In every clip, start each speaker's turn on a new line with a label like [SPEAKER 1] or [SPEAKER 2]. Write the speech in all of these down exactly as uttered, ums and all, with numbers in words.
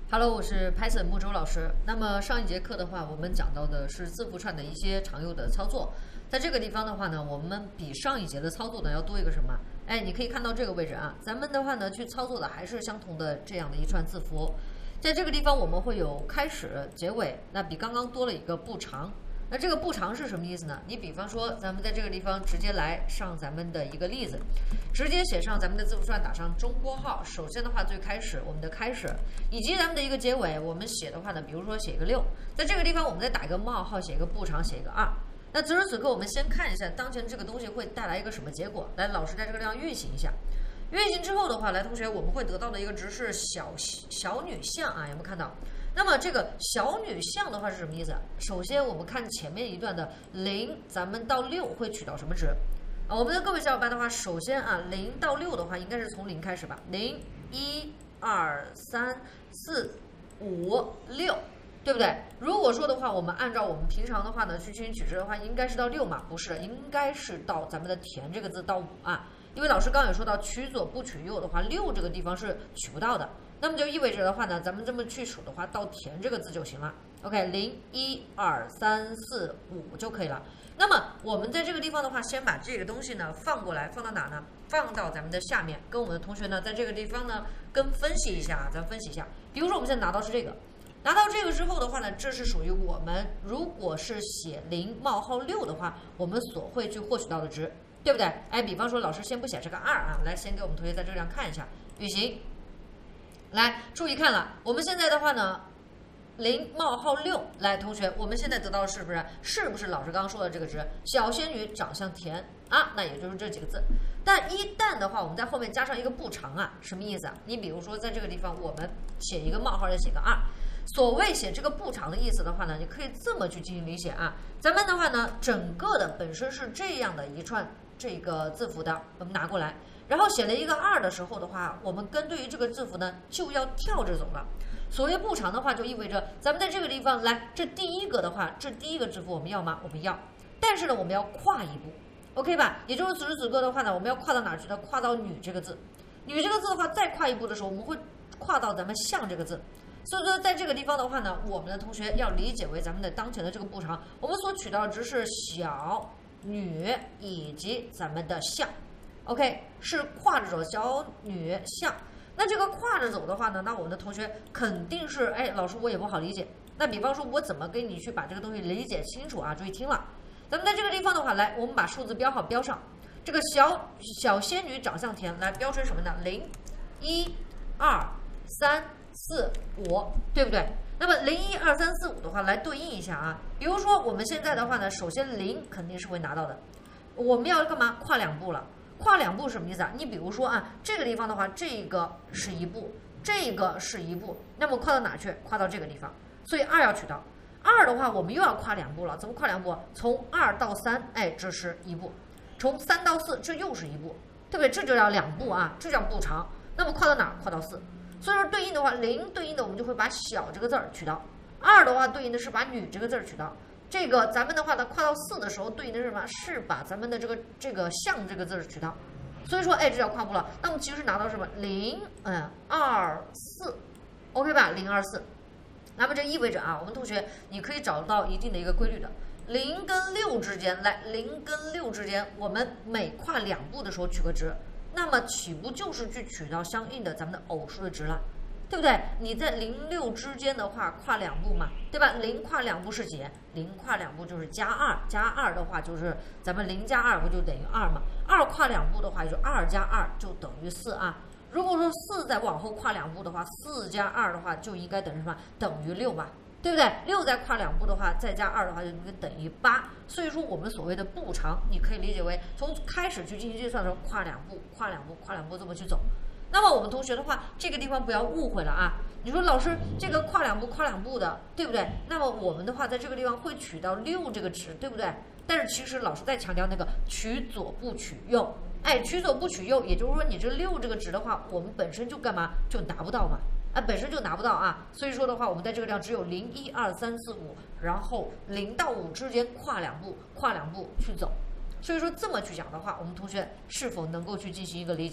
[SPEAKER 1] Hello，我是 Python 木周老师。那么上一节课的话，我们讲到的是字符串的一些常用的操作。在这个地方的话呢，我们比上一节的操作呢要多一个什么？哎，你可以看到这个位置啊，咱们的话呢去操作的还是相同的这样的一串字符。在这个地方我们会有开始、结尾，那比刚刚多了一个不长。那这个不长是什么意思呢？你比方说，咱们在这个地方直接来上咱们的一个例子，直接写上咱们的字符串，打上中括号。首先的话，最开始我们的开始，以及咱们的一个结尾，我们写的话呢，比如说写一个六，在这个地方我们再打一个冒号，写一个不长，写一个二。那此时此刻，我们先看一下当前这个东西会带来一个什么结果。来，老师在这个地方运行一下。运行之后的话，来同学，我们会得到的一个值是小小女项啊，有没有看到？那么这个小女项的话是什么意思？首先我们看前面一段的零，咱们到六会取到什么值？啊，我们的各位小伙伴的话，首先啊，零到六的话应该是从零开始吧？零、一、二、三、四、五、六，对不对？如果说的话，我们按照我们平常的话呢去进行取值的话，应该是到六嘛？不是，应该是到咱们的田这个字到五啊。因为老师刚刚有说到取左不取右的话，六这个地方是取不到的。那么就意味着的话呢，咱们这么去数的话，到田这个字就行了。OK， 零、一、二、三、四、五就可以了。那么我们在这个地方的话，先把这个东西呢放过来，放到哪呢？放到咱们的下面，跟我们的同学呢在这个地方呢跟分析一下啊，咱分析一下。比如说我们现在拿到是这个，拿到这个之后的话呢，这是属于我们如果是写零冒号六的话，我们所会去获取到的值，对不对？哎，比方说老师先不写这个二啊，来先给我们同学在这样看一下，运行。来，注意看了，我们现在的话呢，零冒号六，来，同学，我们现在得到的是不是是不是老师刚刚说的这个值？小仙女长相甜啊，那也就是这几个字。但一旦的话，我们在后面加上一个不长啊，什么意思啊？你比如说在这个地方，我们写一个冒号，再写个二。所谓写这个不长的意思的话呢，你可以这么去进行理解啊。咱们的话呢，整个的本身是这样的一串这个字符的，我们拿过来。然后写了一个二的时候的话，我们跟对于这个字符呢就要跳着走了。所谓不长的话，就意味着咱们在这个地方来，这第一个的话，这第一个字符我们要吗？我们要，但是呢，我们要跨一步 ，OK 吧？也就是此时此刻的话呢，我们要跨到哪儿去呢？跨到女这个字，女这个字的话，再跨一步的时候，我们会跨到咱们向这个字。所以说，在这个地方的话呢，我们的同学要理解为咱们的当前的这个不长，我们所取到的值是小、女以及咱们的向。OK， 是跨着走，小女向。那这个跨着走的话呢，那我们的同学肯定是，哎，老师我也不好理解。那比方说，我怎么给你去把这个东西理解清楚啊？注意听了，咱们在这个地方的话，来，我们把数字标号标上。这个小小仙女长相甜，来标成什么呢？零、一、二、三、四、五，对不对？那么零、一、二、三、四、五的话，来对应一下啊。比如说我们现在的话呢，首先零肯定是会拿到的，我们要干嘛？跨两步了。跨两步什么意思啊？你比如说啊，这个地方的话，这个是一步，这个是一步，那么跨到哪去？跨到这个地方，所以二要取到。二的话，我们又要跨两步了，怎么跨两步？从二到三，哎，这是一步；从三到四，这又是一步，对不对？这就叫两步啊，这叫步长。那么跨到哪儿？跨到四。所以说对应的话，零对应的我们就会把小这个字儿取到，二的话对应的是把女这个字儿取到。这个咱们的话呢，跨到四的时候对应的是什么？是把咱们的这个这个向这个字取到，所以说哎，这叫跨步了。那我们其实拿到什么？零嗯二四 ，OK 吧？零二四。那么这意味着啊，我们同学你可以找到一定的一个规律的，零跟六之间，来零跟六之间，我们每跨两步的时候取个值，那么岂不就是去取到相应的咱们的偶数的值了？对不对？你在零六之间的话，跨两步嘛，对吧？零跨两步是几？零跨两步就是加二，加二的话就是咱们零加二不就等于二嘛？二跨两步的话，就二加二就等于四啊。如果说四再往后跨两步的话，四加二的话就应该等于什么？等于六嘛，对不对？六再跨两步的话，再加二的话就应该等于八。所以说我们所谓的步长，你可以理解为从开始去进行计算的时候，跨两步，跨两步，跨两步这么去走。那么我们同学的话，这个地方不要误会了啊！你说老师这个跨两步跨两步的，对不对？那么我们的话在这个地方会取到六这个值，对不对？但是其实老师在强调那个取左不取右，哎，取左不取右，也就是说你这六这个值的话，我们本身就干嘛就拿不到嘛，啊，本身就拿不到啊。所以说的话，我们在这个地方只有零、一、二、三、四、五，然后零到五之间跨两步，跨两步去走。所以说这么去讲的话，我们同学是否能够去进行一个理解？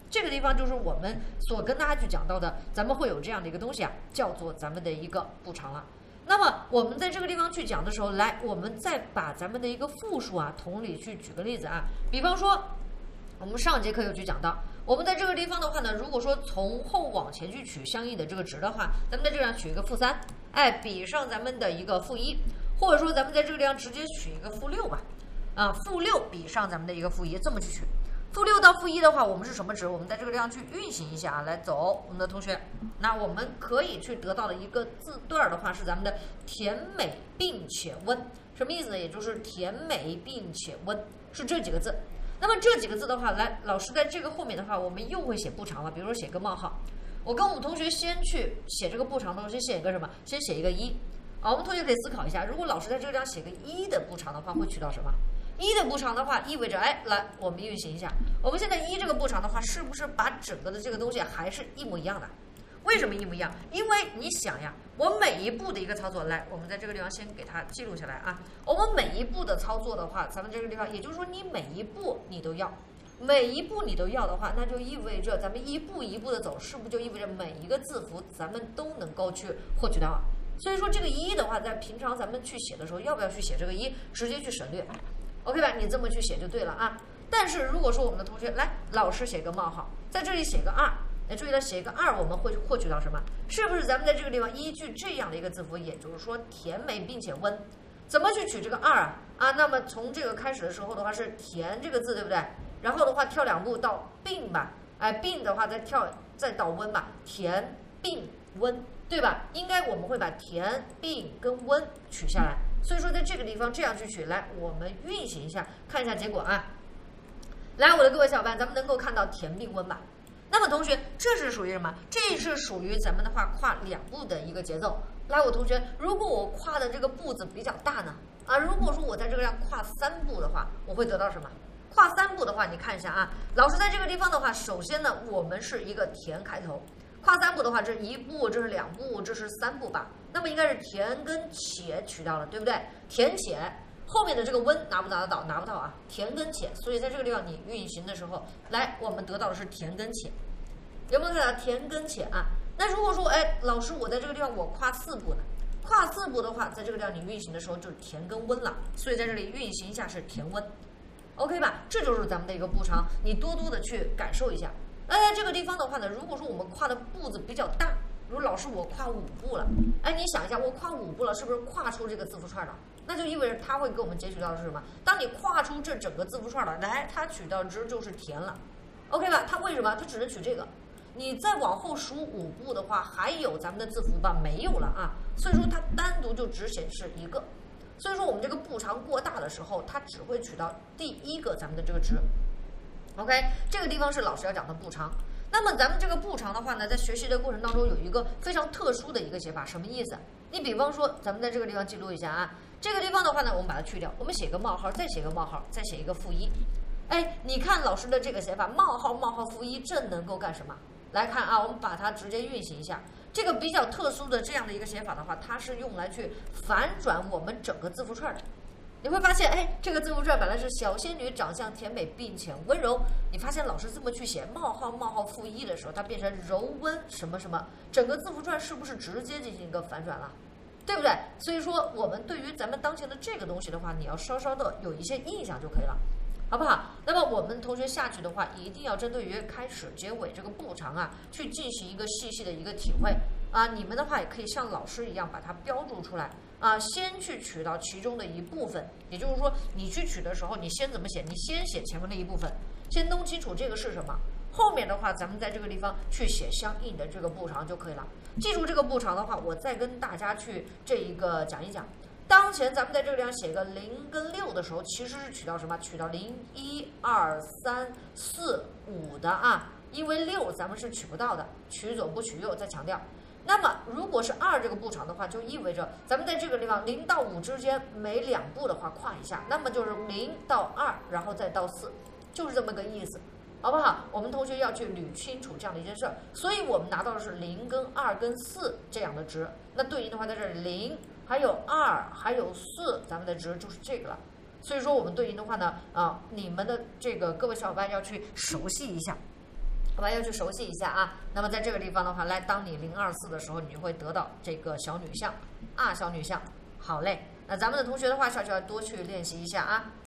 [SPEAKER 1] 这个地方就是我们所跟大家去讲到的，咱们会有这样的一个东西啊，叫做咱们的一个步长了。那么我们在这个地方去讲的时候，来，我们再把咱们的一个复数啊，同理去举个例子啊，比方说，我们上节课有去讲到，我们在这个地方的话呢，如果说从后往前去取相应的这个值的话，咱们在这个地方取一个负三，哎，比上咱们的一个负一，或者说咱们在这个地方直接取一个负六吧，啊，负六比上咱们的一个负一，这么去取。负六到负一的话，我们是什么值？我们在这个地方去运行一下啊，来走，我们的同学，那我们可以去得到的一个字段的话是咱们的甜美并且温，什么意思呢？也就是甜美并且温是这几个字。那么这几个字的话，来，老师在这个后面的话，我们又会写步长了，比如说写个冒号。我跟我们同学先去写这个步长的时候，先写一个什么？先写一个一。啊，我们同学可以思考一下，如果老师在这个地方写个一的步长的话，会取到什么？一的步长的话，意味着，哎，来，我们运行一下。我们现在一这个步长的话，是不是把整个的这个东西还是一模一样的？为什么一模一样？因为你想呀，我每一步的一个操作，来，我们在这个地方先给它记录下来啊。我们每一步的操作的话，咱们这个地方，也就是说，你每一步你都要，每一步你都要的话，那就意味着咱们一步一步的走，是不是就意味着每一个字符咱们都能够去获取到啊？所以说这个一的话，在平常咱们去写的时候，要不要去写这个一，直接去省略 ？OK 吧？你这么去写就对了啊。但是如果说我们的同学来，老师写个冒号，在这里写个二，哎，注意了，写个二，我们会获取到什么？是不是咱们在这个地方依据这样的一个字符，也就是说甜美并且温，怎么去取这个二啊？啊，那么从这个开始的时候的话是甜这个字，对不对？然后的话跳两步到并吧，哎，并的话再跳再到温吧，甜并温，对吧？应该我们会把甜并跟温取下来。所以说在这个地方这样去取，来，我们运行一下，看一下结果啊。来，我的各位小伙伴，咱们能够看到甜并温吧？那么同学，这是属于什么？这是属于咱们的话跨两步的一个节奏。来，我同学，如果我跨的这个步子比较大呢？啊，如果说我在这个要跨三步的话，我会得到什么？跨三步的话，你看一下啊，老师在这个地方的话，首先呢，我们是一个甜开头。跨三步的话，这是一步，这是两步，这是三步吧？那么应该是甜跟且取到了，对不对？甜且后面的这个温拿不拿得到？拿不到啊！甜跟且，所以在这个地方你运行的时候，来，我们得到的是甜跟且，有没有看到甜跟且啊？那如果说，哎，老师，我在这个地方我跨四步呢？跨四步的话，在这个地方你运行的时候就是甜跟温了，所以在这里运行一下是甜温 ，OK 吧？这就是咱们的一个步长，你多多的去感受一下。那在这个地方的话呢，如果说我们跨的步子比较大，如老师我跨五步了，哎，你想一下，我跨五步了，是不是跨出这个字符串了？那就意味着它会给我们截取到的是什么？当你跨出这整个字符串了，来，它取到值就是甜了 ，OK 吧？它为什么？它只能取这个。你再往后数五步的话，还有咱们的字符吧？没有了啊，所以说它单独就只显示一个。所以说我们这个步长过大的时候，它只会取到第一个咱们的这个值。OK， 这个地方是老师要讲的步长。那么咱们这个步长的话呢，在学习的过程当中有一个非常特殊的一个写法，什么意思？你比方说，咱们在这个地方记录一下啊，这个地方的话呢，我们把它去掉，我们写个冒号，再写个冒号，再写一个负一。哎，你看老师的这个写法，冒号冒号负一，这能够干什么？来看啊，我们把它直接运行一下。这个比较特殊的这样的一个写法的话，它是用来去反转我们整个字符串的。你会发现，哎，这个字符串本来是小仙女长相甜美并且温柔，你发现老师这么去写冒号冒号负一的时候，它变成柔温什么什么，整个字符串是不是直接进行一个反转了？对不对？所以说，我们对于咱们当前的这个东西的话，你要稍稍的有一些印象就可以了。好不好？那么我们同学下去的话，一定要针对于开始、结尾这个步长啊，去进行一个细细的一个体会啊。你们的话也可以像老师一样把它标注出来啊，先去取到其中的一部分。也就是说，你去取的时候，你先怎么写？你先写前面的一部分，先弄清楚这个是什么。后面的话，咱们在这个地方去写相应的这个步长就可以了。记住这个步长的话，我再跟大家去这一个讲一讲。当前咱们在这个地方写个零跟六的时候，其实是取到什么？取到零一二三四五的啊，因为六咱们是取不到的，取左不取右，再强调。那么如果是二这个步长的话，就意味着咱们在这个地方零到五之间每两步的话跨一下，那么就是零到二，然后再到四，就是这么个意思。好不好？我们同学要去捋清楚这样的一件事儿，所以我们拿到的是零跟二跟四这样的值，那对应的话在这里零还有二还有四，咱们的值就是这个了。所以说我们对应的话呢，啊，你们的这个各位小伙伴要去熟悉一下。 好吧，要去熟悉一下啊。那么在这个地方的话，来，当你零二四的时候，你就会得到这个小女象啊，小女象。好嘞，那咱们的同学的话，小小要多去练习一下啊。